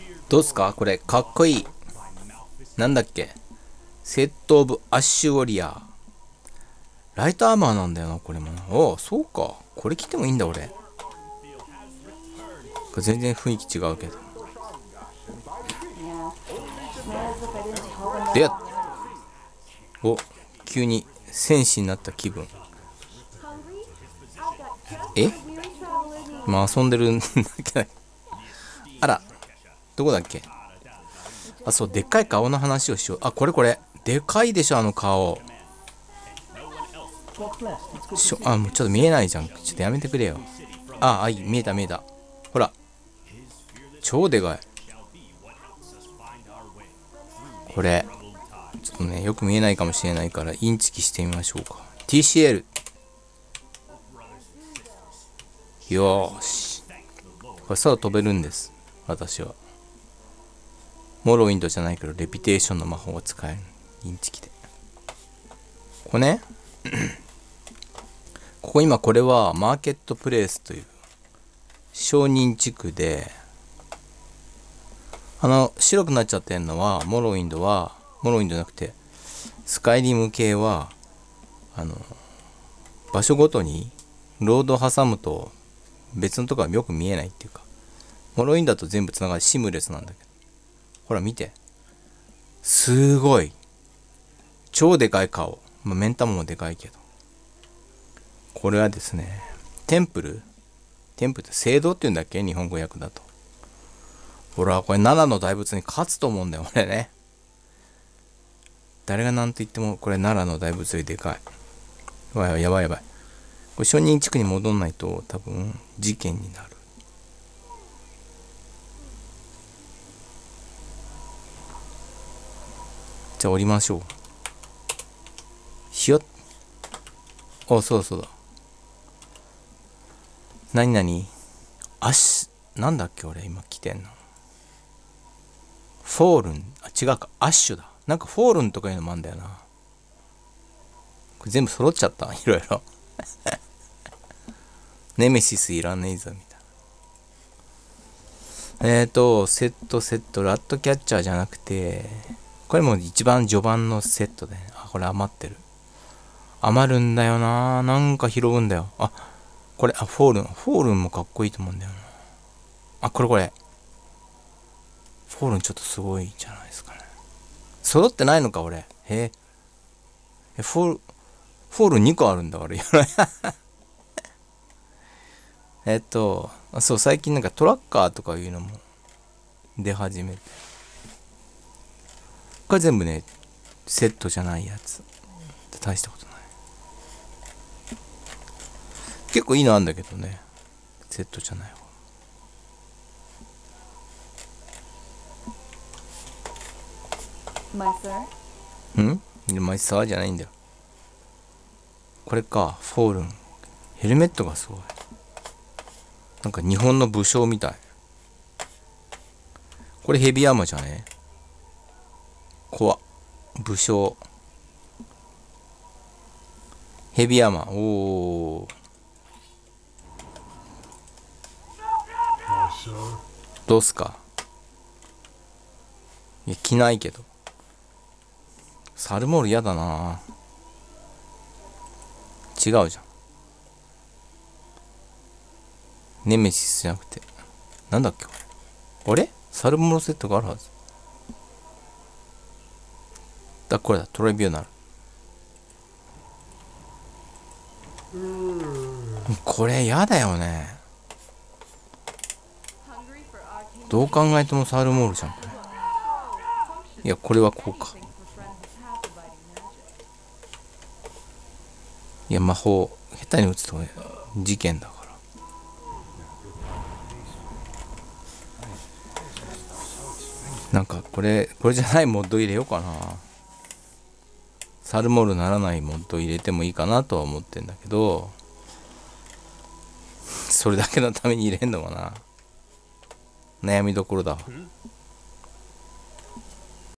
どうすかこれ、かっこいい。なんだっけ、セットオブアッシュウォリアー。ライトアーマーなんだよな、これも。おお、そうか。これ着てもいいんだ、俺。全然雰囲気違うけど。で、お、急に戦士になった気分。え、今遊んでるんだけど。あら、どこだっけ。あ、そう、でっかい顔の話をしよう。あ、これ。でかいでしょ、あの顔。あ、もうちょっと見えないじゃん。ちょっとやめてくれよ。あ、見えた。ほら。超でかい。これ。ちょっとね、よく見えないかもしれないから、インチキしてみましょうか。TCL。よーし。これ空飛べるんです。私は。モロウィンドじゃないけど、レピテーションの魔法が使える。インチキで。これね。これはマーケットプレイスという商人地区で、白くなっちゃってるのは、モロウィンドじゃなくて、スカイリム系は、場所ごとにロードを挟むと別のとこはよく見えないっていうか、モロウィンドだと全部つながるシムレスなんだけど、ほら見て。すごい。超でかい顔。目ん玉もでかいけど。これはですね、テンプルって聖堂って言うんだっけ、日本語訳だと。ほら、これ奈良の大仏に勝つと思うんだよ、俺ね。誰が何と言っても、これ奈良の大仏よりでかい。やばい。これ商人地区に戻んないと、多分、事件になる。じゃあ降りましょう。ひよっ。お、そうだ。何なんだっけ、俺今来てんの。フォールン、違うか、アッシュだ。なんかフォールンとかいうのもあんだよな。これ全部揃っちゃった、いろいろ。ネメシスいらねえぞ、みたいな。セット、ラットキャッチャーじゃなくて、これも一番序盤のセットで、ね、これ余ってる。余るんだよな。なんか拾うんだよ。これ、フォールンもかっこいいと思うんだよな。これ。フォールンちょっとすごいじゃないですかね。揃ってないのか、俺。フォールン2個あるんだから、そう、最近なんかトラッカーとかいうのも出始めて。これ全部ね、セットじゃないやつ。大したことない。結構いいのあんだけどね。セットじゃない方。マイサーじゃないんだよ。これか、フォールン。ヘルメットがすごい。なんか日本の武将みたい。これヘビーアーマーじゃね？怖っ。武将。ヘビーアーマー。おー。どうすか？いや、着ないけど。サルモール嫌だな。違うじゃん。ネメシスじゃなくて。なんだっけこれ。あれ？サルモールセットがあるはず。これだ。トライビューナル。これ嫌だよね。どう考えてもサルモールじゃん、これ。いや、これはこうか。いや、魔法、下手に打つと事件だから。なんか、これじゃないモッド入れようかな。サルモールならないモッド入れてもいいかなとは思ってんだけど、それだけのために入れんのかな。悩みどころだ。